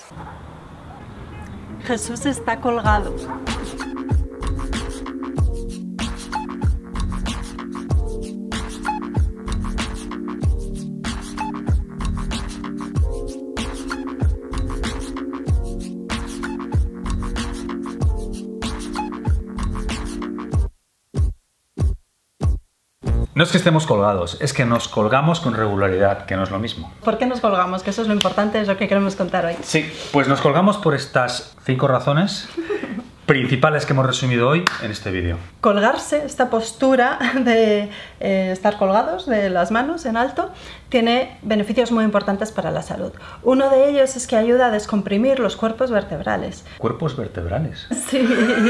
Jesús está colgado. No es que estemos colgados, es que nos colgamos con regularidad, que no es lo mismo. ¿Por qué nos colgamos? Que eso es lo importante, es lo que queremos contar hoy. Sí, pues nos colgamos por estas 5 razones principales que hemos resumido hoy en este vídeo. Colgarse, esta postura de estar colgados de las manos en alto, tiene beneficios muy importantes para la salud. Uno de ellos es que ayuda a descomprimir los cuerpos vertebrales. ¿Cuerpos vertebrales? Sí.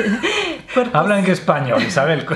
Habla en español, Isabel.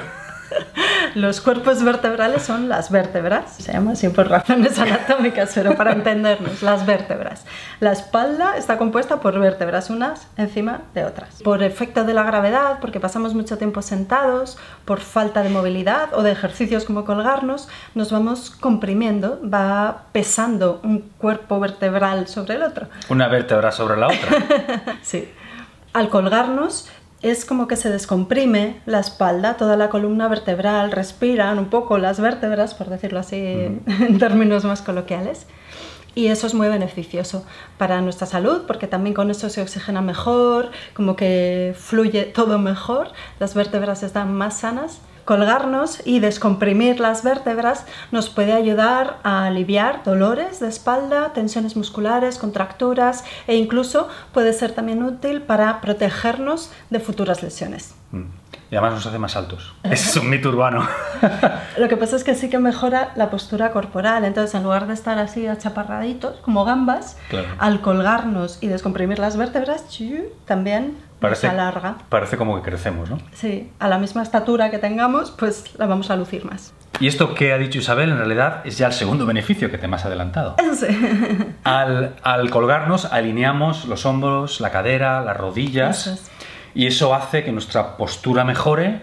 Los cuerpos vertebrales son las vértebras, se llama así por razones anatómicas, pero para entendernos, las vértebras. La espalda está compuesta por vértebras, unas encima de otras. Por efecto de la gravedad, porque pasamos mucho tiempo sentados, por falta de movilidad o de ejercicios como colgarnos, nos vamos comprimiendo, va pesando un cuerpo vertebral sobre el otro. Una vértebra sobre la otra. Sí. Al colgarnos, es como que se descomprime la espalda, toda la columna vertebral, respiran un poco las vértebras, por decirlo así en términos más coloquiales. Y eso es muy beneficioso para nuestra salud, porque también con eso se oxigena mejor, como que fluye todo mejor, las vértebras están más sanas. Colgarnos y descomprimir las vértebras nos puede ayudar a aliviar dolores de espalda, tensiones musculares, contracturas e incluso puede ser también útil para protegernos de futuras lesiones. Y además nos hace más altos. Ese es un mito urbano. Lo que pasa es que sí que mejora la postura corporal, entonces en lugar de estar así achaparraditos como gambas, claro, al colgarnos y descomprimir las vértebras, también se alarga. Parece como que crecemos, ¿no? Sí, a la misma estatura que tengamos, pues la vamos a lucir más. Y esto que ha dicho Isabel en realidad es ya el segundo beneficio que te me has adelantado. Sí. Al colgarnos alineamos los hombros, la cadera, las rodillas. Eso es. Y eso hace que nuestra postura mejore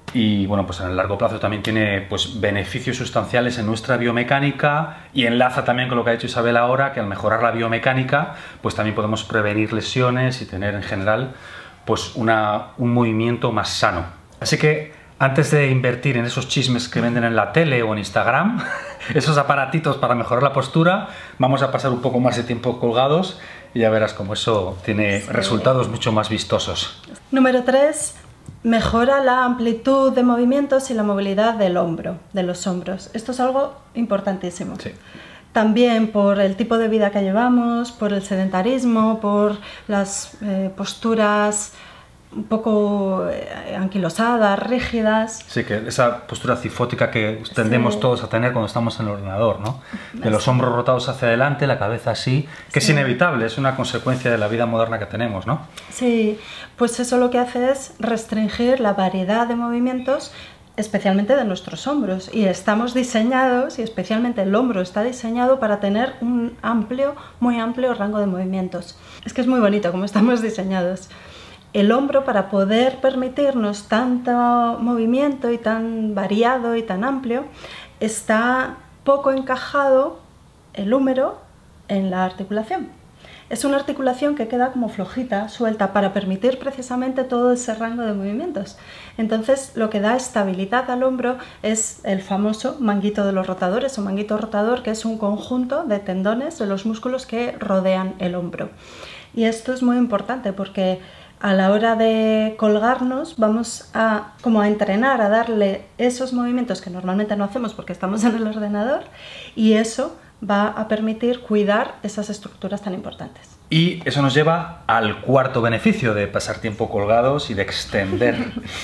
y bueno, pues en el largo plazo también tiene pues beneficios sustanciales en nuestra biomecánica y enlaza también con lo que ha dicho Isabel ahora, que al mejorar la biomecánica pues también podemos prevenir lesiones y tener en general pues un movimiento más sano. Así que antes de invertir en esos chismes que venden en la tele o en Instagram, esos aparatitos para mejorar la postura, vamos a pasar un poco más de tiempo colgados y ya verás cómo eso tiene resultados mucho más vistosos. Número 3. Mejora la amplitud de movimientos y la movilidad del hombro, de los hombros. Esto es algo importantísimo. Sí. También por el tipo de vida que llevamos, por el sedentarismo, por las posturas un poco anquilosadas, rígidas. Sí, que esa postura cifótica que tendemos todos a tener cuando estamos en el ordenador, ¿no? De los hombros rotados hacia adelante, la cabeza así, que es inevitable, es una consecuencia de la vida moderna que tenemos, ¿no? Sí, pues eso lo que hace es restringir la variedad de movimientos, especialmente de nuestros hombros, y estamos diseñados, y especialmente el hombro está diseñado para tener un muy amplio rango de movimientos. Es que es muy bonito como estamos diseñados. El hombro, para poder permitirnos tanto movimiento y tan variado y tan amplio, está poco encajado el húmero en la articulación. Es una articulación que queda como flojita, suelta, para permitir precisamente todo ese rango de movimientos. Entonces, lo que da estabilidad al hombro es el famoso manguito de los rotadores o manguito rotador, que es un conjunto de tendones de los músculos que rodean el hombro. Y esto es muy importante porque a la hora de colgarnos vamos a entrenar, a darle esos movimientos que normalmente no hacemos porque estamos en el ordenador, y eso va a permitir cuidar esas estructuras tan importantes. Y eso nos lleva al cuarto beneficio de pasar tiempo colgados y de extender,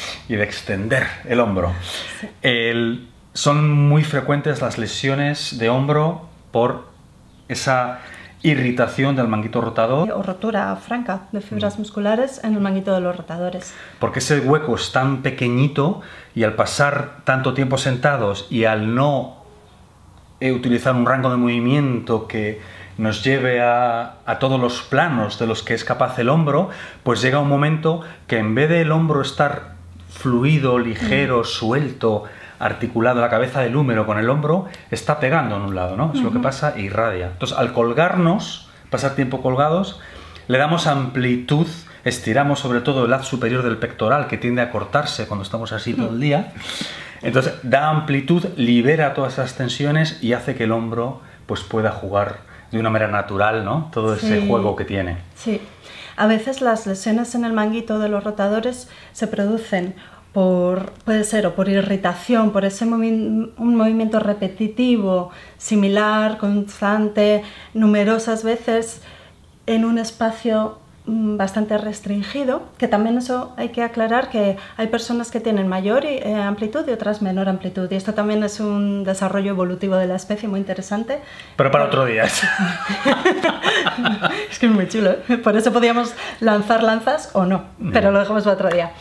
el hombro. Sí. Son muy frecuentes las lesiones de hombro por esa irritación del manguito rotador. O rotura franca de fibras musculares en el manguito de los rotadores. Porque ese hueco es tan pequeñito y al pasar tanto tiempo sentados y al no utilizar un rango de movimiento que nos lleve a todos los planos de los que es capaz el hombro, pues llega un momento que en vez de el hombro estar fluido, ligero, suelto, articulado, la cabeza del húmero con el hombro, está pegando en un lado, ¿no? Es lo que pasa, irradia. Entonces, al colgarnos, pasar tiempo colgados, le damos amplitud, estiramos sobre todo el haz superior del pectoral, que tiende a cortarse cuando estamos así todo el día. Entonces da amplitud, libera todas esas tensiones y hace que el hombro pues pueda jugar de una manera natural, ¿no? Todo ese juego que tiene. Sí. A veces las lesiones en el manguito de los rotadores se producen puede ser o por irritación, por ese un movimiento repetitivo, similar, constante, numerosas veces en un espacio bastante restringido, que también eso hay que aclarar que hay personas que tienen mayor amplitud y otras menor amplitud, y esto también es un desarrollo evolutivo de la especie muy interesante. Pero para otro día. Es que es muy chulo, ¿eh? Por eso podíamos lanzar lanzas o no, pero lo dejamos para otro día.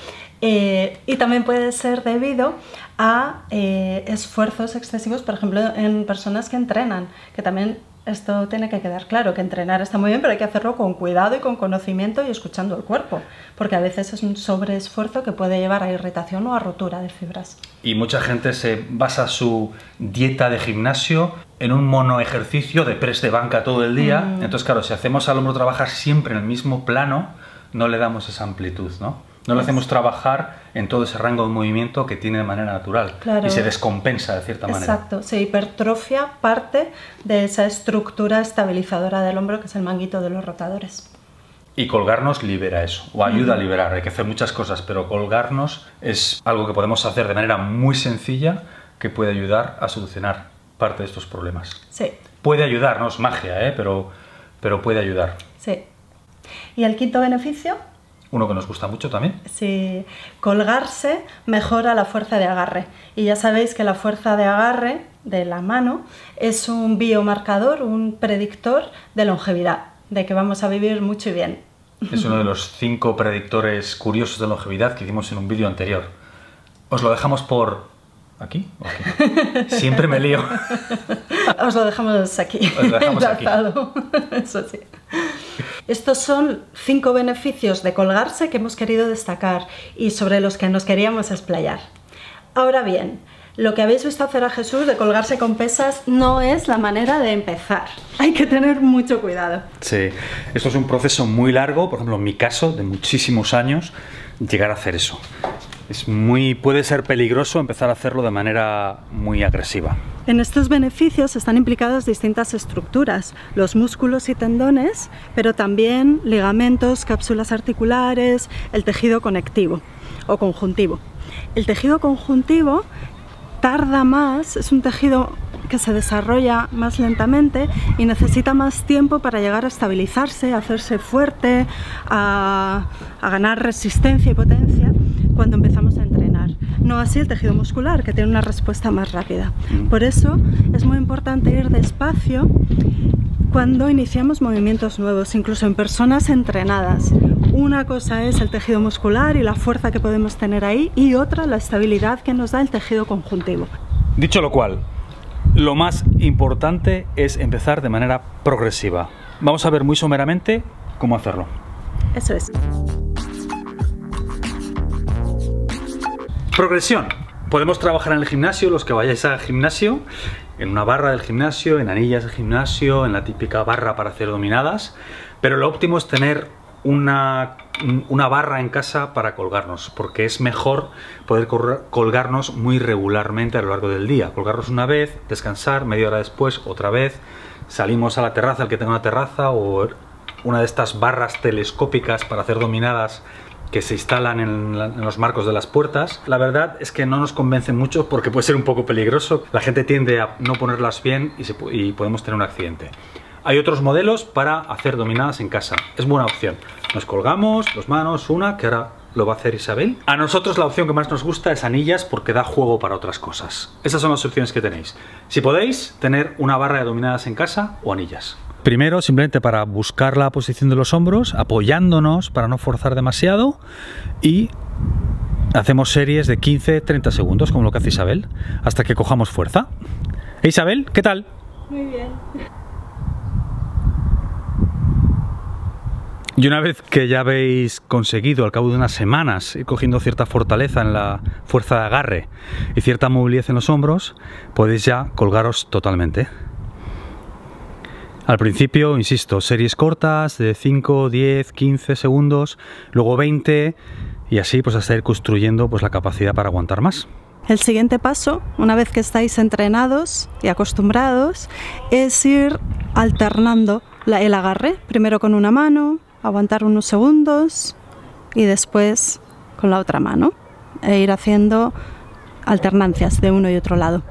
Y también puede ser debido a esfuerzos excesivos, por ejemplo, en personas que entrenan, que también esto tiene que quedar claro, que entrenar está muy bien, pero hay que hacerlo con cuidado y con conocimiento y escuchando el cuerpo, porque a veces es un sobreesfuerzo que puede llevar a irritación o a rotura de fibras. Y mucha gente se basa su dieta de gimnasio en un monoejercicio de press de banca todo el día. Entonces, claro, si hacemos al hombro trabajar siempre en el mismo plano, no le damos esa amplitud, ¿no? No lo hacemos trabajar en todo ese rango de movimiento que tiene de manera natural. Claro. Y se descompensa de cierta manera. Exacto, se hipertrofia parte de esa estructura estabilizadora del hombro que es el manguito de los rotadores. Y colgarnos libera eso, o ayuda a liberar. Hay que hacer muchas cosas, pero colgarnos es algo que podemos hacer de manera muy sencilla que puede ayudar a solucionar parte de estos problemas. Sí. Puede ayudar, no es magia, pero puede ayudar. Sí. ¿Y el quinto beneficio? Uno que nos gusta mucho también. Sí, colgarse mejora la fuerza de agarre. Y ya sabéis que la fuerza de agarre de la mano es un biomarcador, un predictor de longevidad, de que vamos a vivir mucho y bien. Es uno de los 5 predictores curiosos de longevidad que hicimos en un vídeo anterior. Os lo dejamos por... ¿aquí? ¿O aquí? Siempre me lío. Os lo dejamos aquí. Os lo dejamos aquí. Eso sí. Estos son 5 beneficios de colgarse que hemos querido destacar y sobre los que nos queríamos explayar. Ahora bien, lo que habéis visto hacer a Jesús de colgarse con pesas no es la manera de empezar. Hay que tener mucho cuidado. Sí, esto es un proceso muy largo, por ejemplo en mi caso, de muchísimos años, llegar a hacer eso. Puede ser peligroso empezar a hacerlo de manera muy agresiva. En estos beneficios están implicadas distintas estructuras, los músculos y tendones, pero también ligamentos, cápsulas articulares, el tejido conectivo o conjuntivo. El tejido conjuntivo tarda más, es un tejido que se desarrolla más lentamente y necesita más tiempo para llegar a estabilizarse, a hacerse fuerte, a ganar resistencia y potencia cuando empezamos a entrenar. No así el tejido muscular, que tiene una respuesta más rápida. Por eso es muy importante ir despacio cuando iniciamos movimientos nuevos, incluso en personas entrenadas. Una cosa es el tejido muscular y la fuerza que podemos tener ahí, y otra la estabilidad que nos da el tejido conjuntivo. Dicho lo cual, lo más importante es empezar de manera progresiva. Vamos a ver muy someramente cómo hacerlo. Eso es. Progresión. Podemos trabajar en el gimnasio, los que vayáis al gimnasio, en una barra del gimnasio, en anillas del gimnasio, en la típica barra para hacer dominadas, pero lo óptimo es tener una barra en casa para colgarnos, porque es mejor poder colgarnos muy regularmente a lo largo del día. Colgarnos una vez, descansar, media hora después, otra vez, salimos a la terraza, el que tenga una terraza, o una de estas barras telescópicas para hacer dominadas que se instalan en los marcos de las puertas. La verdad es que no nos convence mucho porque puede ser un poco peligroso. La gente tiende a no ponerlas bien y podemos tener un accidente. Hay otros modelos para hacer dominadas en casa. Es buena opción. Nos colgamos, dos manos, una, que ahora lo va a hacer Isabel. A nosotros la opción que más nos gusta es anillas porque da juego para otras cosas. Esas son las opciones que tenéis. Si podéis, tener una barra de dominadas en casa o anillas. Primero, simplemente para buscar la posición de los hombros, apoyándonos para no forzar demasiado, y hacemos series de 15-30 segundos, como lo que hace Isabel, hasta que cojamos fuerza. Isabel, ¿qué tal? Muy bien. Y una vez que ya habéis conseguido, al cabo de unas semanas, ir cogiendo cierta fortaleza en la fuerza de agarre y cierta movilidad en los hombros, podéis ya colgaros totalmente. Al principio, insisto, series cortas de 5, 10, 15 segundos, luego 20 y así pues hasta ir construyendo pues la capacidad para aguantar más. El siguiente paso, una vez que estáis entrenados y acostumbrados, es ir alternando el agarre, primero con una mano, aguantar unos segundos y después con la otra mano, e ir haciendo alternancias de uno y otro lado.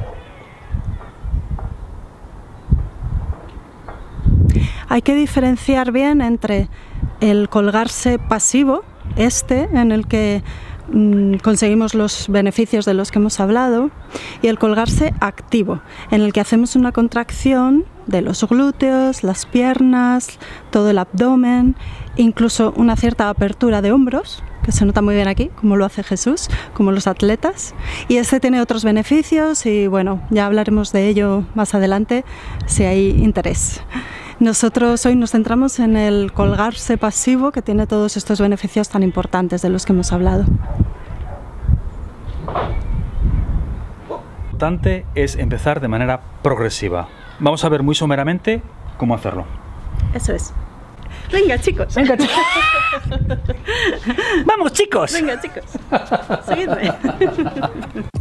Hay que diferenciar bien entre el colgarse pasivo, en el que conseguimos los beneficios de los que hemos hablado, y el colgarse activo, en el que hacemos una contracción de los glúteos, las piernas, todo el abdomen, incluso una cierta apertura de hombros, que se nota muy bien aquí, como lo hace Jesús, como los atletas. Y este tiene otros beneficios y bueno, ya hablaremos de ello más adelante si hay interés. Nosotros hoy nos centramos en el colgarse pasivo, que tiene todos estos beneficios tan importantes de los que hemos hablado. Lo importante es empezar de manera progresiva. Vamos a ver muy someramente cómo hacerlo. Eso es. Venga, chicos. Venga, chicos. ¡Vamos, chicos! Venga, chicos. Seguidme.